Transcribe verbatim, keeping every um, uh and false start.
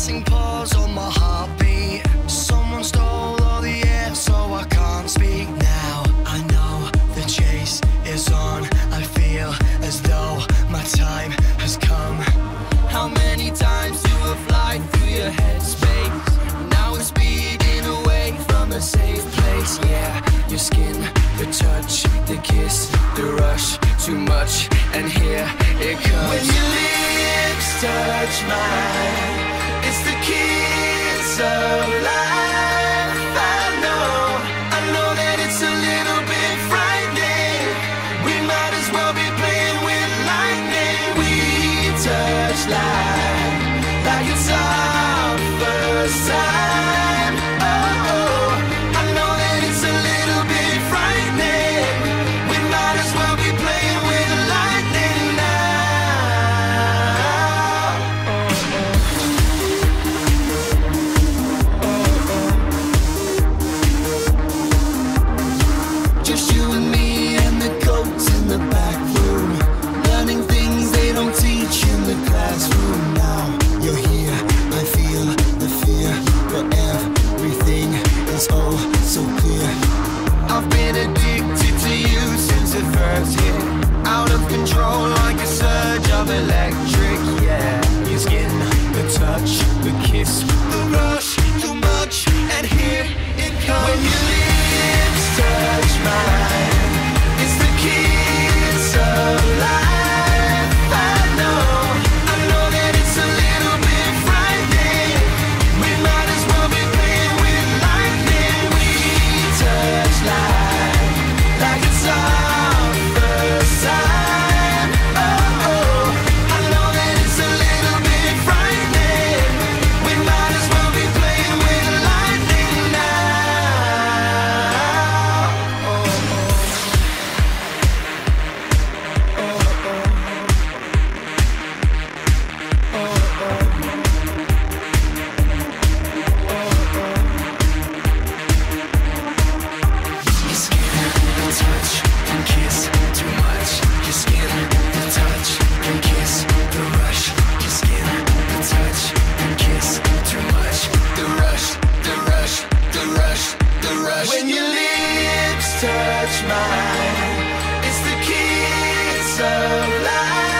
pressing pause on my heartbeat. Someone stole all the air, so I can't speak now. I know the chase is on. I feel as though my time has come. How many times do I fly through your headspace? Now we're speeding away from a safe place. Yeah, your skin, the touch, the kiss, the rush, too much, and here it comes. When your lips touch mine, it's the kiss of life. I know, I know that it's a little bit frightening. We might as well be playing with lightning. We touch life like it's our first time. Oh, oh, I know that it's a little bit frightening. We might as well be playing with lightning now. Just you and me and the goats in the back room, learning things they don't teach in the classroom. Now you're here, I feel the fear, but everything is oh so clear. I've been addicted to you since it first hit. Out of control like a surge of electric, yeah. Your skin, the touch, the kiss, the rush, too much, and here it comes. When your lips touch mine, it's the kiss of life. I know, I know that it's a little bit frightening. We might as well be playing with lightning. We touch life like it's our first time. Oh, oh, I know that it's a little bit frightening. We might as well be playing with lightning now. Oh, oh. Your skin, the touch, and kiss, too much. Your skin, the touch, and kiss, the rush. Your skin, the touch, and kiss, too much. The rush, the rush, the rush, the rush. When your lips touch mine, it's the kiss of life.